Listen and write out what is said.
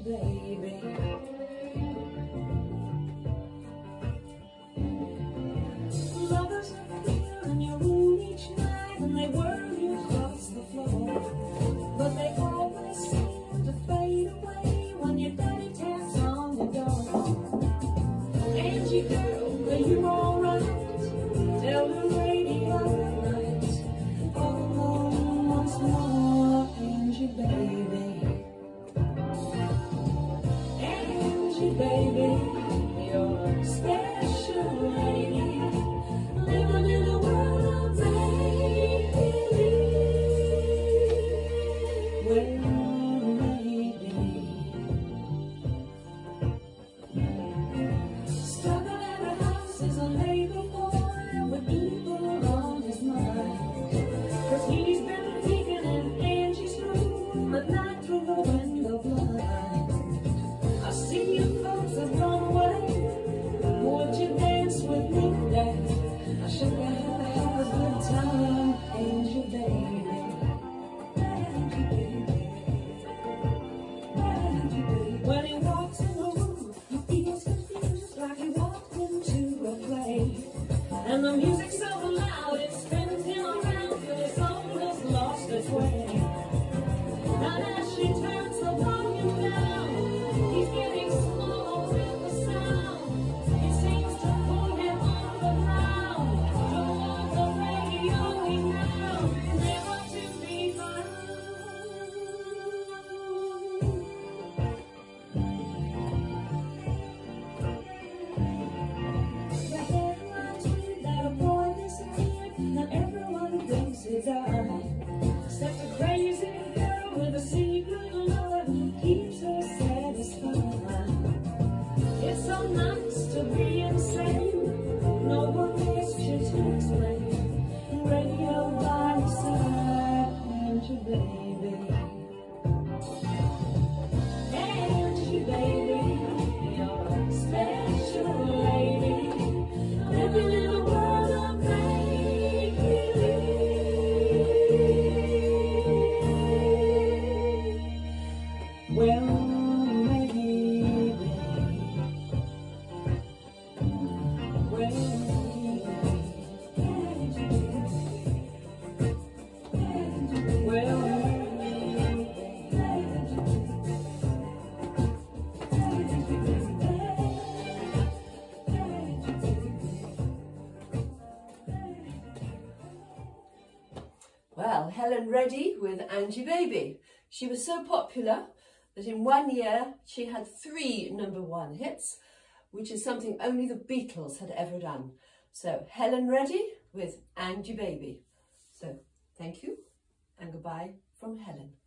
baby. Lovers appear in your room each night and they whirl you across the floor, but they always seem to fade away when your daddy taps on the door. Angie girl, are you alright? Tell the radio tonight. Oh, once more, Angie baby. Angie baby, you're a special lady, living in a world of make-believe. Well, maybe stuck in a house is a neighbor boy with evil on his mind, 'cause he's been peeking in Angie's room at night through the window blind. I see you folks have gone away. Would you dance with me today? I should have a good time, Angel baby. Angie baby. Angie baby. When he walks in the room, he feels confused, like he walked into a play. And the music's so loud, it spins him around till his soul has lost its way. And as she turns the volume down, he's getting slow with the sound. It seems to pull him on the ground, toward the radio he found, never to be found. The headlines read that a boy disappeared, and everyone thinks he died, except a crazy girl with a secret love who keeps her satisfied. It's so nice to be insane, no one else should to explain. Radio by your side, Angie baby. Angie baby, you're a special lady, living in a world of make-believe. Well, maybe. Well, Well, Helen Reddy with Angie Baby. She was so popular that in 1 year she had 3 #1 hits, which is something only the Beatles had ever done. So Helen Reddy with Angie Baby. So thank you and goodbye from Helen.